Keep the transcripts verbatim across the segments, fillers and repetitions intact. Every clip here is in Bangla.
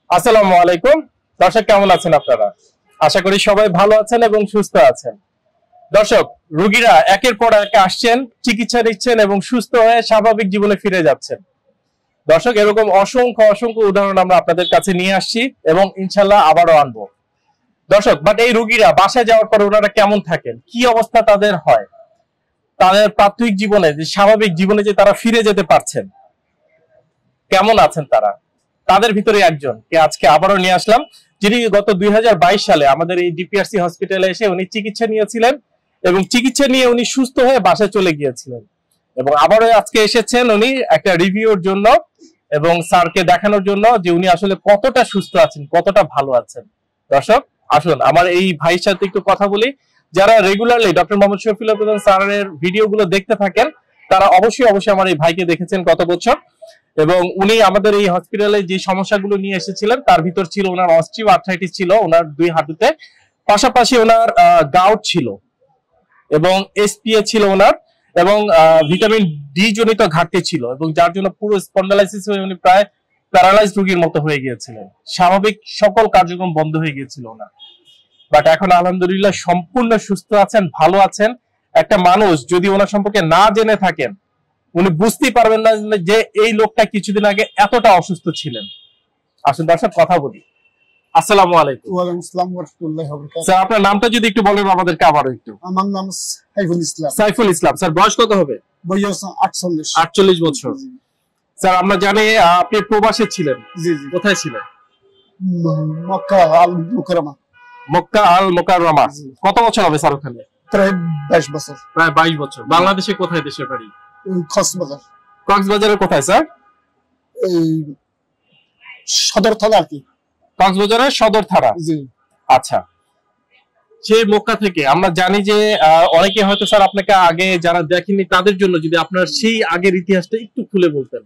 আসসালামু আলাইকুম দর্শক, কেমন আছেন আপনারা? আশা করি সবাই ভালো আছেন এবং সুস্থ আছেন। দর্শক, রোগীরা একের পর এক আসছেন, চিকিৎসা নিচ্ছেন এবং সুস্থ হয়ে স্বাভাবিক জীবনে ফিরে যাচ্ছেন। দর্শক, এরকম অসংখ্য অসংখ্য উদাহরণ আমরা আপনাদের কাছে নিয়ে আসছি এবং ইনশাল্লাহ আবারও আনবো। দর্শক, বাট এই রোগীরা বাসায় যাওয়ার পর ওনারা কেমন থাকেন, কি অবস্থা তাদের হয়, তাদের প্রাথমিক জীবনে যে স্বাভাবিক জীবনে যে তারা ফিরে যেতে পারছেন, কেমন আছেন তারা, তাদের ভিতরে একজন কে আজকে আবারও নিয়ে আসলাম, যিনি গত দুই হাজার বাইশ সালে আমাদের এই ডিপিআরসি হসপিটালে এসে উনি চিকিৎসা নিয়েছিলেন এবং চিকিৎসা নিয়ে উনি সুস্থ হয়ে বাসায় চলে গিয়েছিলেন এবং আবারও আজকে এসেছেন উনি একটা রিভিউর জন্য এবং স্যারকে দেখানোর জন্য যে উনি আসলে কতটা সুস্থ আছেন, কতটা ভালো আছেন। দর্শক আসুন আমার এই ভাইয়ের সাথে একটু কথা বলি। যারা রেগুলারলি ডক্টর মোহাম্মদ শফিউল্লাহ প্রধান স্যারের ভিডিওগুলো দেখতে থাকেন তারা অবশ্যই অবশ্যই আমার এই ভাইকে দেখেছেন গত বছর, এবং উনি আমাদের এই হসপিটালে যে সমস্যাগুলো নিয়ে এসেছিলেন তার ভিতর ছিল ওনার অস্টিও আর্থ্রাইটিস ছিল ওনার দুই হাঁটুতে, পাশাপাশি ওনার গাউট ছিল এবং এসপিএ ছিল ওনার, এবং ভিটামিন ডি জনিত ঘাটতি ছিল এবং যার জন্য পুরো স্পন্ডালাইসিস হয়ে উনি প্রায় প্যারালাইজড রোগীর মতো হয়ে গিয়েছিলেন। স্বাভাবিক সকল কার্যক্রম বন্ধ হয়ে গিয়েছিল ওনার, বাট এখন আলহামদুলিল্লাহ সম্পূর্ণ সুস্থ আছেন, ভালো আছেন। একটা মানুষ যদি ওনার সম্পর্কে না জেনে থাকেন উনি বুঝতেই পারবেন না যে এই লোকটা কিছুদিন আগে এতটা অসুস্থ ছিলেন। আসুন দর্শক কথা বলি। আসসালামু আলাইকুম। ওয়ালাইকুম আসসালাম ওয়া রাহমাতুল্লাহি ওয়া বারাকাতুহু। স্যার আপনার নামটা যদি একটু বলেন আমাদেরকে আবারও একটু। আমার নাম সাইফুল ইসলাম। সাইফুল ইসলাম। স্যার বয়স কত হবে? বয়স আটচল্লিশ। আটচল্লিশ বছর। স্যার আমরা জানি আপনি প্রবাসে ছিলেন। জি জি। কোথায় ছিলেন? মক্কা আল মুকাররমা। মক্কা আল মুকাররমা। কত বছর হবে স্যার ওখানে? প্রায় বাইশ বছর। প্রায় বাইশ বছর। বাংলাদেশে কোথায় দেশের বাড়ি? কক্সবাজার। কক্সবাজারের কোথায় স্যার? এই সদর থানা আর কি। কক্সবাজারের সদর থানা। জি। আচ্ছা, সেই মক্কা থেকে আমরা জানি যে অনেকে হয়তো স্যার আপনাকে আগে যারা দেখেননি তাদের জন্য যদি আপনার সেই আগের ইতিহাসটা একটু খুলে বলতেন।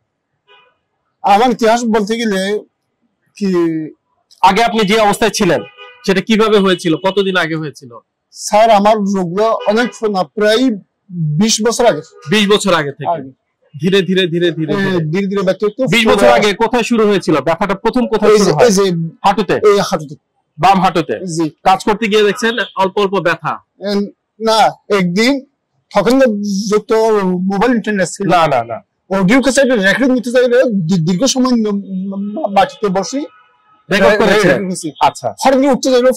আমার ইতিহাস বলতে গেলে কি আগে আপনি যে অবস্থায় ছিলেন সেটা কিভাবে হয়েছিল, কতদিন আগে হয়েছিল? স্যার আমার রোগগুলো অনেক প্রায় বিশ বছর আগে। বিশ বছর আগে থেকে ধীরে ধীরে ধীরে ধীরে ধীরে ধীরে বিশ বছর আগে কোথায় শুরু হয়েছিল ব্যথাটা? প্রথম কোথায় শুরু হয়? হাঁটুতে। এই হাঁটুতে, বাম হাঁটুতে। জি। কাজ করতে গিয়ে দেখছেন অল্প অল্প ব্যথা? না, একদিন তখন যত মোবাইল ইন্টারনেট ছিল না না না অডিও ক্যাসেট রেকর্ডিং নিতে চাইলে দীর্ঘ সময় মাটিতে বসে রেকর্ড করেছেন। আচ্ছা। হঠাৎ উঠতে চাইলে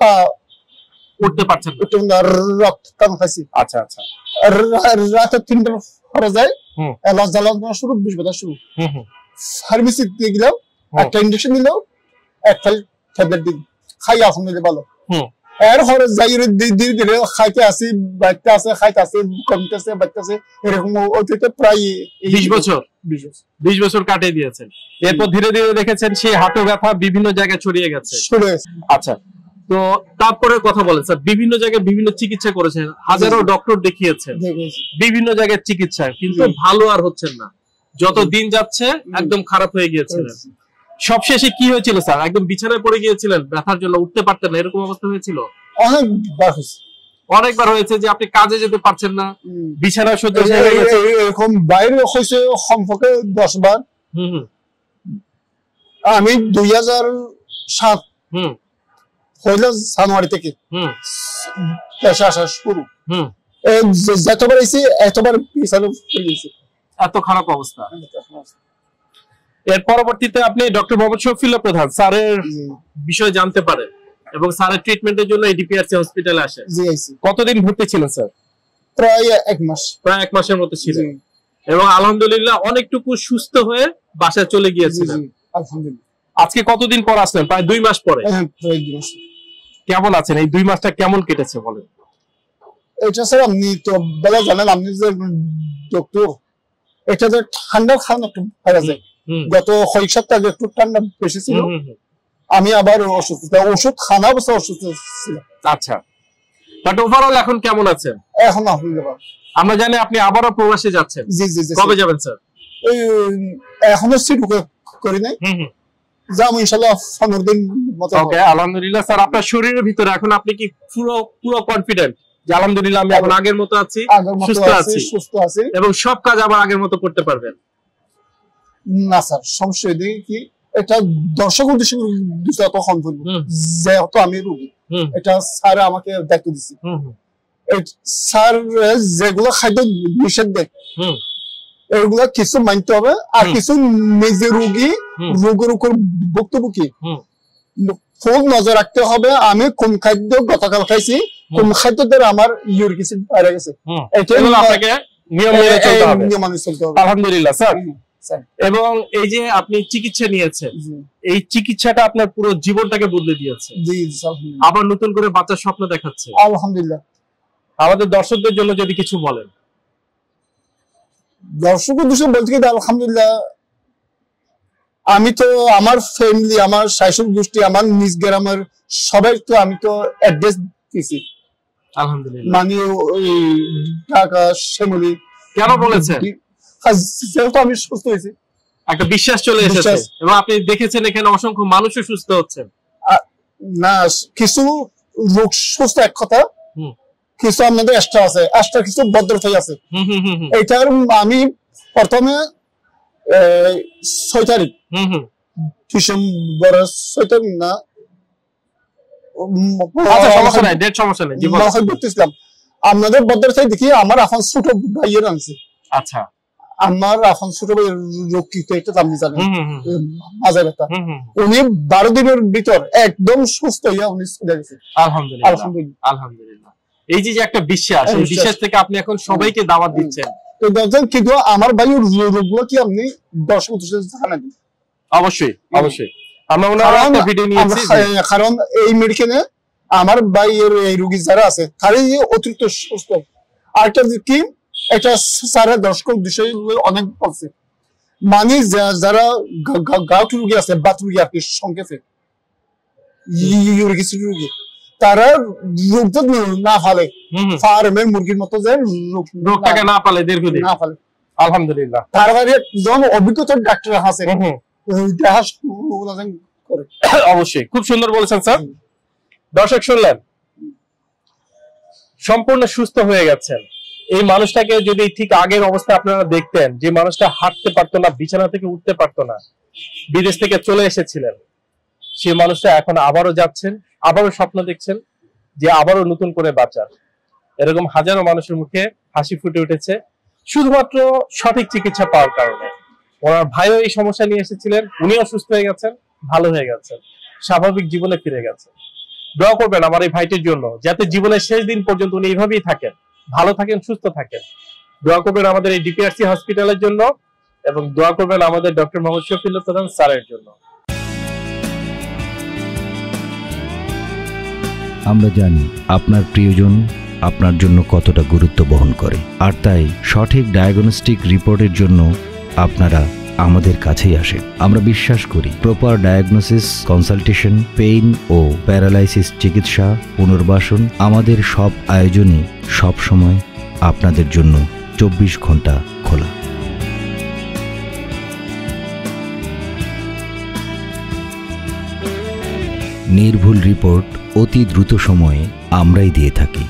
উঠতে পারছেন উঠতে রক্ত টান খাইছি। আচ্ছা আচ্ছা। রাতে তিনটার পরে যায় হুম লস জ্বালানো শুরু, বিষ ব্যথা শুরু। হুম হুম। ফার্মেসিতে গেলাম, একটা ইঞ্জেকশন দিল, একটা ট্যাবলেট দিল, খাই এখন ভালো। হুম। এর পরে যাই ধীরে ধীরে খাইতে আসি, বাড়তে আছে, খাইতে আসি, কমতেছে, বাড়তেছে, এরকম অতীতে প্রায় বিশ বছর বিশ বছর বিশ বছর কাটিয়ে দিয়েছেন। এরপর ধীরে ধীরে দেখেছেন সেই হাঁটু ব্যথা বিভিন্ন জায়গায় ছড়িয়ে গেছে। আচ্ছা, তো তারপরে কথা বলেন স্যার, বিভিন্ন জায়গায় বিভিন্ন চিকিৎসা করেছেন, হাজারো ডক্টর দেখিয়েছেন, বিভিন্ন জায়গায় চিকিৎসা, কিন্তু ভালো আর হচ্ছেন না। যত দিন যাচ্ছে একদম খারাপ হয়ে গিয়েছিলেন। সবশেষে কি হয়েছিল স্যার? একদম বিছানায় পড়ে গিয়েছিলেন ব্যথার জন্য, উঠতে পারতেন না, এরকম অবস্থা হয়েছিল? অনেকবার হয়েছে। অনেকবার হয়েছে যে আপনি কাজে যেতে পারছেন না, বিছানায় শয্যা হয়ে গেছে। এরকম বাইরে হয়েছে সম্পর্কে দশ বার। হুম। আমি দুই হাজার সাত হুম পয়লা জানুয়ারি থেকে হুম দেশে আসা শুরু। হুম। যতবার এসে এতবার পিছানো হয়ে গেছে। এত খারাপ অবস্থা। এর পরবর্তীতে আপনি ডক্টর মোহাম্মদ শফিউল্লাহ প্রধান স্যারের বিষয় জানতে পারেন এবং স্যারের ট্রিটমেন্টের জন্য এই ডিপিআরসি হসপিটালে আসেন। জি আইছি। কতদিন ভর্তি ছিলেন স্যার? প্রায় এক মাস। প্রায় এক মাসের মতো ছিলেন এবং আলহামদুলিল্লাহ অনেকটুকু সুস্থ হয়ে বাসায় চলে গিয়েছিলেন। আলহামদুলিল্লাহ। আজকে কতদিন পর আসলেন? প্রায় দুই মাস পরে। হ্যাঁ, প্রায় দুই মাস। কেমন আছেন? এই দুই মাসটা কেমন কেটেছে বলেন? এটা স্যার আপনি তো বেলা জানেন, আপনি যে ডক্টর, এটা যে ঠান্ডা খান একটু পাওয়া যায়। গত কয়েক সপ্তাহ আগে একটু ঠান্ডা বেশি ছিল, আমি আবার অসুস্থ, ওষুধ খানা অবস্থা অসুস্থ ছিলাম। আচ্ছা, বাট ওভারঅল এখন কেমন আছেন? এখন আলহামদুলিল্লাহ। আমরা জানি আপনি আবারও প্রবাসে যাচ্ছেন। জি জি জি। কবে যাবেন স্যার? এই এখনো সিট বুক করি নাই, হুম হুম। যাবো ইনশাআল্লাহ পনেরো দিন মতো। ওকে, আলহামদুলিল্লাহ। স্যার আপনার শরীরের ভিতরে এখন আপনি কি পুরো পুরো কনফিডেন্ট যে আলহামদুলিল্লাহ আমি এখন আগের মতো আছি, সুস্থ আছি, সুস্থ আছি এবং সব কাজ আবার আগের মতো করতে পারবেন? না স্যার, সমস্যা এদিকে কি এটা দর্শক উদ্দেশ্যে তখন বলবো যেহেতু আমি রোগী, এটা স্যার আমাকে দায়িত্ব দিচ্ছে। স্যার যেগুলো খাদ্য নিষেধ দেয় এগুলা কিছু মানতে হবে, আর কিছু নিজে রোগী রোগের উপর ভুক্তভোগী খুব নজর রাখতে হবে। আমি কোন খাদ্য গতকাল খাইছি, কোন খাদ্য দ্বারা আমার ইউরিক অ্যাসিড বেড়ে গেছে, আলহামদুলিল্লাহ স্যার। এবং এই যে আপনি চিকিৎসা নিয়েছেন, এই চিকিৎসাটা আপনার পুরো জীবনটাকে বদলে দিয়েছে, আবার নতুন করে বাচ্চার স্বপ্ন দেখাচ্ছে, আলহামদুলিল্লাহ। আমাদের দর্শকদের জন্য যদি কিছু বলেন। দর্শক উদ্দেশ্যে বলতে গেলে আলহামদুলিল্লাহ, আমি তো আমার ফ্যামিলি, আমার শাশুড় গোষ্ঠী, আমার নিজ গ্রামের সবাই তো আমি তো অ্যাড্রেস দিয়েছি আলহামদুলিল্লাহ। মানে ওই ঢাকা শ্যামলী কেন বলেছেন? যেহেতু আমি সুস্থ হয়েছি, একটা বিশ্বাস চলে এসেছে এবং আপনি দেখেছেন এখানে অসংখ্য মানুষও সুস্থ হচ্ছেন। না, কিছু লোক সুস্থ এক কথা, কিছু আমাদের এক্সট্রা আছে, এক্সট্রা কিছু ভদ্রতাই আছে। এইটার আমি প্রথমে ছয় তারিখ ডিসেম্বরের ছয় তারিখ না ঘুরতেছিলাম, আপনাদের ভদ্রতাই দেখি আমার এখন ছোট ভাইয়ের আনছে। আচ্ছা, আমার এখন ছোট ভাইয়ের রক্ষিত এটা আপনি জানেন, মাঝে ব্যথা, উনি বারো দিনের ভিতর একদম সুস্থ হইয়া উনি চলে গেছে। আলহামদুলিল্লাহ, আলহামদুলিল্লাহ, আলহামদুলিল্লাহ। এই যে একটা বিশ্বাস, এই বিশ্বাস থেকে আপনি এখন সবাইকে দাওয়াত দিচ্ছেন। কিন্তু আমার ভাই রোগগুলো কি আপনি দর্শক জানান? অবশ্যই, অবশ্যই। আমরা একটা ভিডিও নিয়েছি, কারণ এই মেডিকেলে আমার ভাইয়ের এই রোগী যারা আছে তারই অতিরিক্ত সুস্থ। আরেকটা কি, এটা সারা দর্শক বিষয় অনেক বলছে, মানে যারা গাউট রোগী আছে, বাত রোগী আর কি সংক্ষেপে ইউরিক অ্যাসিড রোগী, তারা রোগটা না ফালে, ফার্মের মুরগির মতো যে রোগটাকে না পালে দীর্ঘদিন না পালে। আলহামদুলিল্লাহ, তার বাইরে একজন অভিজ্ঞতা ডাক্তার আছে, অবশ্যই। খুব সুন্দর বলেছেন স্যার। দর্শক শুনলেন, সম্পূর্ণ সুস্থ হয়ে গেছেন। এই মানুষটাকে যদি ঠিক আগের অবস্থা আপনারা দেখতেন, যে মানুষটা হাঁটতে পারতো না, বিছানা থেকে উঠতে পারতো না, বিদেশ থেকে চলে এসেছিলেন, সেই মানুষটা এখন আবারও যাচ্ছেন, আবারও স্বপ্ন দেখছেন যে আবারও নতুন করে বাঁচার। এরকম হাজারো মানুষের মুখে হাসি ফুটে উঠেছে শুধুমাত্র সঠিক চিকিৎসা পাওয়ার কারণে। ওনার ভাইও এই সমস্যা নিয়ে এসেছিলেন, উনিও সুস্থ হয়ে গেছেন, ভালো হয়ে গেছেন, স্বাভাবিক জীবনে ফিরে গেছেন। দোয়া করবেন আমার এই ভাইটির জন্য, যাতে জীবনের শেষ দিন পর্যন্ত উনি এইভাবেই থাকেন, ভালো থাকেন, সুস্থ থাকেন। দোয়া করবেন আমাদের এই ডিপিআরসি হসপিটালের জন্য, এবং দোয়া করবেন আমাদের ডক্টর মোহাম্মদ শফিউল্লাহ প্রধান স্যারের জন্য। আমরা জানি আপনার প্রিয়জন আপনার জন্য কতটা গুরুত্ব বহন করে, আর তাই সঠিক ডায়াগনস্টিক রিপোর্টের জন্য আপনারা আমাদের কাছেই আসেন। আমরা বিশ্বাস করি প্রপার ডায়াগনোসিস, কনসালটেশন, পেইন ও প্যারালাইসিস চিকিৎসা, পুনর্বাসন, আমাদের সব আয়োজনই সব সময় আপনাদের জন্য চব্বিশ ঘন্টা খোলা। নির্ভুল রিপোর্ট অতি দ্রুত সময়ে আমরাই দিয়ে থাকি।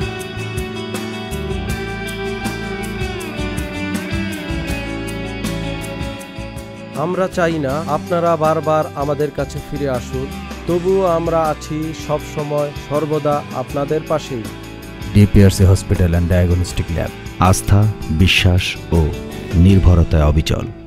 আমরা চাই না আপনারা বারবার আমাদের কাছে ফিরে আসুন, তবুও আমরা আছি সব সময় সর্বদা আপনাদের পাশেই। DPRC hospital and diagnostic lab, আস্থা, বিশ্বাস ও নির্ভরতায় অবিচল।